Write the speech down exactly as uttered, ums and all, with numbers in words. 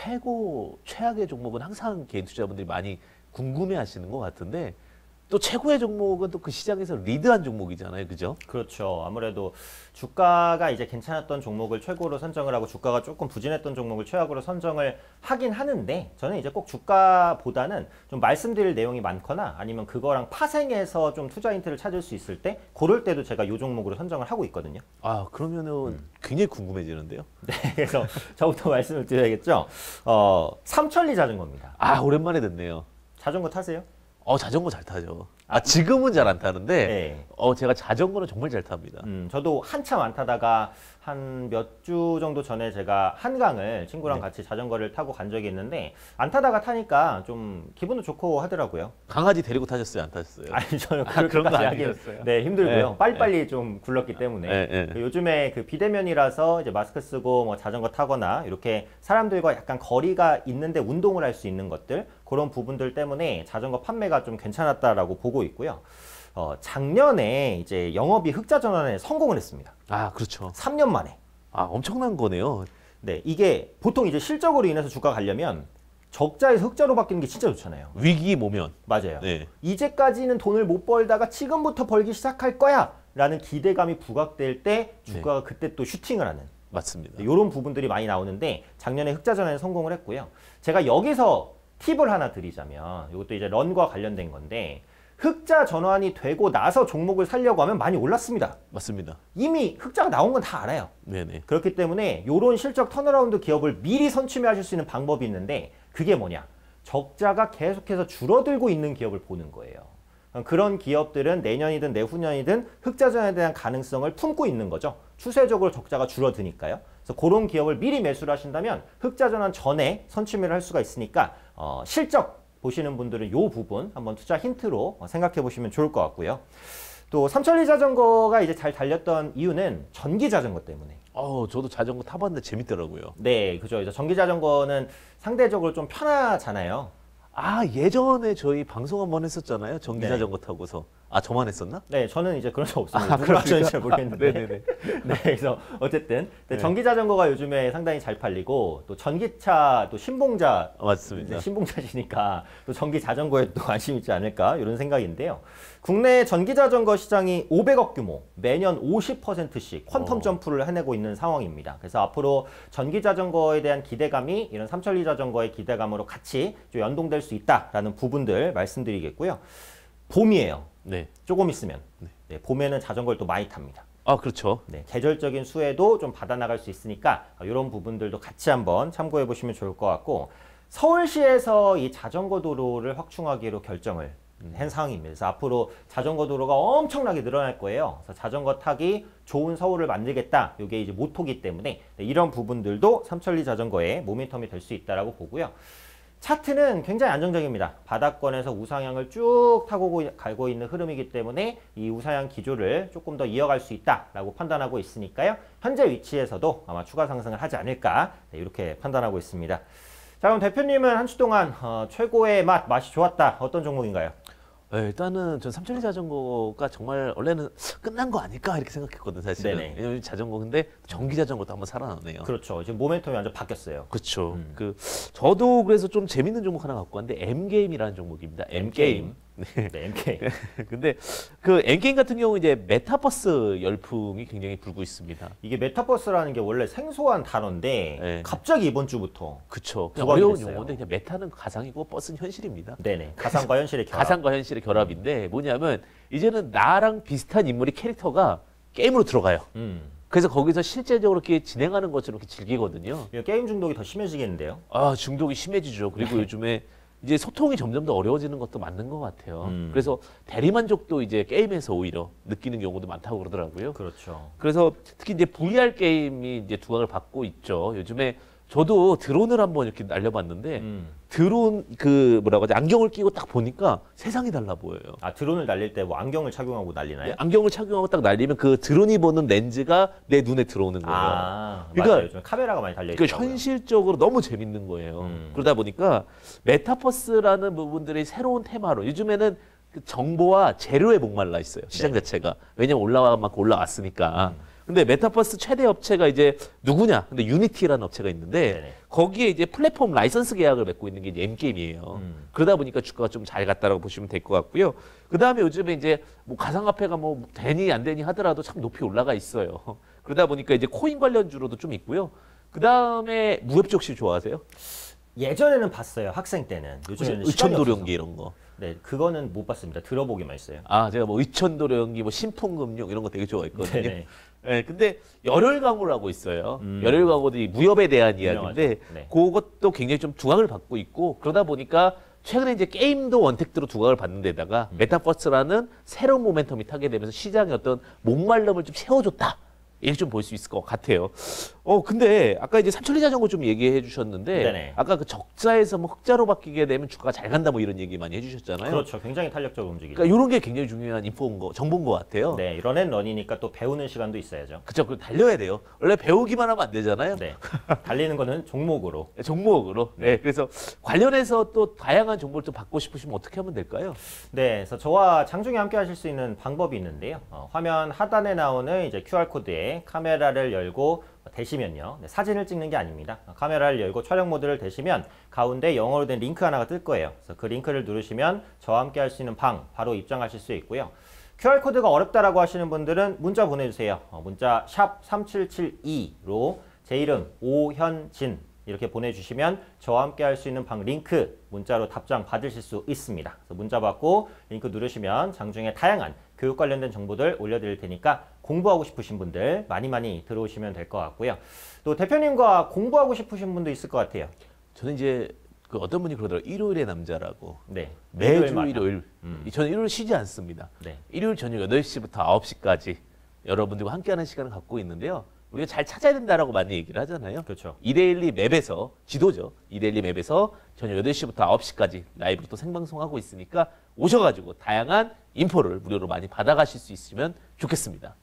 최고 최악의 종목은 항상 개인 투자분들이 많이 궁금해하시는 것 같은데 또 최고의 종목은 또 그 시장에서 리드한 종목이잖아요, 그죠? 그렇죠. 아무래도 주가가 이제 괜찮았던 종목을 최고로 선정을 하고 주가가 조금 부진했던 종목을 최악으로 선정을 하긴 하는데 저는 이제 꼭 주가보다는 좀 말씀드릴 내용이 많거나 아니면 그거랑 파생해서 좀 투자 힌트를 찾을 수 있을 때 그럴 때도 제가 이 종목으로 선정을 하고 있거든요. 아, 그러면은 음. 굉장히 궁금해지는데요. 네, 그래서 저부터 말씀을 드려야겠죠. 어, 삼천리 자전거입니다. 아, 오랜만에 듣네요. 자전거 타세요? 어, 자전거 잘 타죠. 아, 지금은 잘 안 타는데, 네. 어, 제가 자전거는 정말 잘 탑니다. 음, 저도 한참 안 타다가 한 몇 주 정도 전에 제가 한강을 친구랑 네. 같이 자전거를 타고 간 적이 있는데 안 타다가 타니까 좀 기분도 좋고 하더라고요. 강아지 데리고 타셨어요, 안 타셨어요? 아니 저는 아, 그런 거 그렇게까지 하긴 아니었어요. 네, 힘들고요. 네. 빨리빨리 좀 굴렀기 때문에 네, 네. 그 요즘에 그 비대면이라서 이제 마스크 쓰고 뭐 자전거 타거나 이렇게 사람들과 약간 거리가 있는데 운동을 할 수 있는 것들 그런 부분들 때문에 자전거 판매가 좀 괜찮았다라고 보고 있고요. 어, 작년에 이제 영업이 흑자 전환에 성공을 했습니다. 아, 그렇죠. 삼 년 만에. 아, 엄청난 거네요. 네, 이게 보통 이제 실적으로 인해서 주가가 가려면 적자에서 흑자로 바뀌는 게 진짜 좋잖아요. 위기 모면. 맞아요. 네. 이제까지는 돈을 못 벌다가 지금부터 벌기 시작할 거야 라는 기대감이 부각될 때 주가가 네. 그때 또 슈팅을 하는. 맞습니다. 이런 부분들이 많이 나오는데 작년에 흑자 전환에 성공을 했고요. 제가 여기서 팁을 하나 드리자면 이것도 이제 런과 관련된 건데 흑자 전환이 되고 나서 종목을 살려고 하면 많이 올랐습니다. 맞습니다. 이미 흑자가 나온 건 다 알아요. 네네. 그렇기 때문에 이런 실적 턴어라운드 기업을 미리 선취매하실 수 있는 방법이 있는데 그게 뭐냐? 적자가 계속해서 줄어들고 있는 기업을 보는 거예요. 그런 기업들은 내년이든 내후년이든 흑자 전환에 대한 가능성을 품고 있는 거죠. 추세적으로 적자가 줄어드니까요. 그래서 그런 기업을 미리 매수를 하신다면 흑자 전환 전에 선취매를 할 수가 있으니까 어, 실적 보시는 분들은 이 부분 한번 투자 힌트로 생각해 보시면 좋을 것 같고요. 또 삼천리 자전거가 이제 잘 달렸던 이유는 전기 자전거 때문에. 어, 저도 자전거 타봤는데 재밌더라고요. 네, 그죠. 이제 전기 자전거는 상대적으로 좀 편하잖아요. 아, 예전에 저희 방송 한번 했었잖아요. 전기 네. 자전거 타고서. 아, 저만 했었나? 네, 저는 이제 그런 적 없습니다. 아, 누가 하는지 잘 모르겠는데. 네네네. 네, 그래서 어쨌든 네. 전기 자전거가 요즘에 상당히 잘 팔리고 또 전기차 또 신봉자 맞습니다. 신봉자시니까 또 전기 자전거에 또 관심 있지 않을까 이런 생각인데요. 국내 전기 자전거 시장이 오백억 규모, 매년 오십 퍼센트씩 퀀텀 어. 점프를 해내고 있는 상황입니다. 그래서 앞으로 전기 자전거에 대한 기대감이 이런 삼천리 자전거의 기대감으로 같이 좀 연동될 수 있다라는 부분들 말씀드리겠고요. 봄이에요. 네. 조금 있으면. 네. 네, 봄에는 자전거를 또 많이 탑니다. 아, 그렇죠. 네, 계절적인 수혜도 좀 받아나갈 수 있으니까 이런 부분들도 같이 한번 참고해 보시면 좋을 것 같고 서울시에서 이 자전거 도로를 확충하기로 결정을 음. 한 상황입니다. 그래서 앞으로 자전거 도로가 엄청나게 늘어날 거예요. 그래서 자전거 타기 좋은 서울을 만들겠다. 이게 이제 모토기 때문에 네, 이런 부분들도 삼천리 자전거의 모멘텀이 될 수 있다라고 보고요. 차트는 굉장히 안정적입니다. 바닥권에서 우상향을 쭉 타고 가고 있는 흐름이기 때문에 이 우상향 기조를 조금 더 이어갈 수 있다라고 판단하고 있으니까요. 현재 위치에서도 아마 추가 상승을 하지 않을까 네, 이렇게 판단하고 있습니다. 자, 그럼 대표님은 한 주 동안 어, 최고의 맛, 맛이 좋았다. 어떤 종목인가요? 네, 일단은 전 삼천리 자전거가 정말 원래는 끝난 거 아닐까 이렇게 생각했거든요, 사실은. 네네. 왜냐면 자전거 근데 전기 자전거도 한번 살아나네요. 그렇죠. 지금 모멘텀이 완전 바뀌었어요. 그렇죠. 음. 그 저도 그래서 좀 재밌는 종목 하나 갖고 왔는데 엠게임이라는 종목입니다. 엠게임. 네, 엠케이. 근데 그 엠게임 같은 경우 이제 메타버스 열풍이 굉장히 불고 있습니다. 이게 메타버스라는 게 원래 생소한 단어인데 네. 갑자기 이번 주부터 그쵸. 부각이 어려운 됐어요. 용어인데 그냥 메타는 가상이고 버스는 현실입니다. 네네. 가상과 현실의 결합. 가상과 현실의 결합인데 뭐냐면 이제는 나랑 비슷한 인물이 캐릭터가 게임으로 들어가요. 음. 그래서 거기서 실제적으로 이렇게 진행하는 것처럼 이렇게 즐기거든요. 이거 게임 중독이 더 심해지겠는데요? 아, 중독이 심해지죠. 그리고 요즘에 이제 소통이 점점 더 어려워지는 것도 맞는 것 같아요. 음. 그래서 대리만족도 이제 게임에서 오히려 느끼는 경우도 많다고 그러더라고요. 그렇죠. 그래서 특히 이제 브이알 게임이 이제 두각을 받고 있죠. 요즘에 저도 드론을 한번 이렇게 날려봤는데 음. 드론 그 뭐라고 하지 안경을 끼고 딱 보니까 세상이 달라 보여요. 아, 드론을 날릴 때 뭐 안경을 착용하고 날리나요? 네, 안경을 착용하고 딱 날리면 그 드론이 보는 렌즈가 내 눈에 들어오는 거예요. 아, 그러니까 맞아요. 요즘 카메라가 많이 달려 그 있더라고요. 현실적으로 너무 재밌는 거예요. 음. 그러다 보니까 메타버스라는 부분들이 새로운 테마로 요즘에는 그 정보와 재료에 목말라 있어요. 시장 네. 자체가. 왜냐면 올라와 막 올라왔으니까. 음. 근데 메타버스 최대 업체가 이제 누구냐? 근데 유니티라는 업체가 있는데 네네. 거기에 이제 플랫폼 라이선스 계약을 맺고 있는 게 이제 엠게임이에요. 음. 그러다 보니까 주가가 좀 잘 갔다라고 보시면 될 것 같고요. 그 다음에 요즘에 이제 뭐 가상화폐가 뭐 되니 안 되니 하더라도 참 높이 올라가 있어요. 그러다 보니까 이제 코인 관련주로도 좀 있고요. 그 다음에 무협지 혹시 좋아하세요? 예전에는 봤어요. 학생 때는. 요즘에는 시간이 없어서. 의천도령기 이런 거. 네, 그거는 못 봤습니다. 들어보기만 했어요. 아, 제가 뭐 의천도령기, 뭐 신풍금융 이런 거 되게 좋아했거든요. 네네. 네, 근데 열혈 강호라고 있어요. 음. 열혈 강호도 이 무협에 대한 유명하죠. 이야기인데 네. 그것도 굉장히 좀 두각을 받고 있고 그러다 보니까 최근에 이제 게임도 원택트로 두각을 받는 데다가 음. 메타버스라는 새로운 모멘텀이 타게 되면서 시장의 어떤 목마름을 좀 채워줬다. 이렇게 좀 볼 수 있을 것 같아요. 어, 근데 아까 이제 삼천리 자전거 좀 얘기해 주셨는데 네네. 아까 그 적자에서 뭐 흑자로 바뀌게 되면 주가가 잘 간다 뭐 이런 얘기 많이 해주셨잖아요. 그렇죠. 굉장히 탄력적 움직이죠. 그러니까 이런 게 굉장히 중요한 인포인 거, 정보인 것 같아요. 네, 런앤런이니까 또 배우는 시간도 있어야죠. 그쵸, 그 달려야 돼요. 원래 배우기만 하면 안 되잖아요. 네, 달리는 거는 종목으로. 종목으로. 네. 그래서 관련해서 또 다양한 정보를 또 받고 싶으시면 어떻게 하면 될까요? 네, 그래서 저와 장중에 함께 하실 수 있는 방법이 있는데요. 어, 화면 하단에 나오는 이제 큐알 코드에 카메라를 열고 대시면요. 네, 사진을 찍는 게 아닙니다. 카메라를 열고 촬영 모드를 대시면 가운데 영어로 된 링크 하나가 뜰 거예요. 그래서 그 링크를 누르시면 저와 함께 할 수 있는 방 바로 입장하실 수 있고요. 큐알 코드가 어렵다라고 하시는 분들은 문자 보내주세요. 어, 문자 샵 삼칠칠이로 제 이름 오현진 이렇게 보내주시면 저와 함께 할 수 있는 방 링크 문자로 답장 받으실 수 있습니다. 그래서 문자 받고 링크 누르시면 장중에 다양한 교육 관련된 정보들 올려드릴 테니까 공부하고 싶으신 분들 많이 많이 들어오시면 될 것 같고요. 또 대표님과 공부하고 싶으신 분도 있을 것 같아요. 저는 이제 그 어떤 분이 그러더라고요. 일요일의 남자라고. 네. 매주 일요일마다. 일요일. 음. 저는 일요일 쉬지 않습니다. 네. 일요일 저녁 여덟 시부터 아홉 시까지 여러분들과 함께하는 시간을 갖고 있는데요. 우리가 잘 찾아야 된다라고 많이 얘기를 하잖아요. 그렇죠. 이데일리 맵에서 지도죠. 이데일리 맵에서 저녁 여덟 시부터 아홉 시까지 라이브로 또 생방송하고 있으니까 오셔가지고 다양한 인포를 무료로 많이 받아가실 수 있으면 좋겠습니다.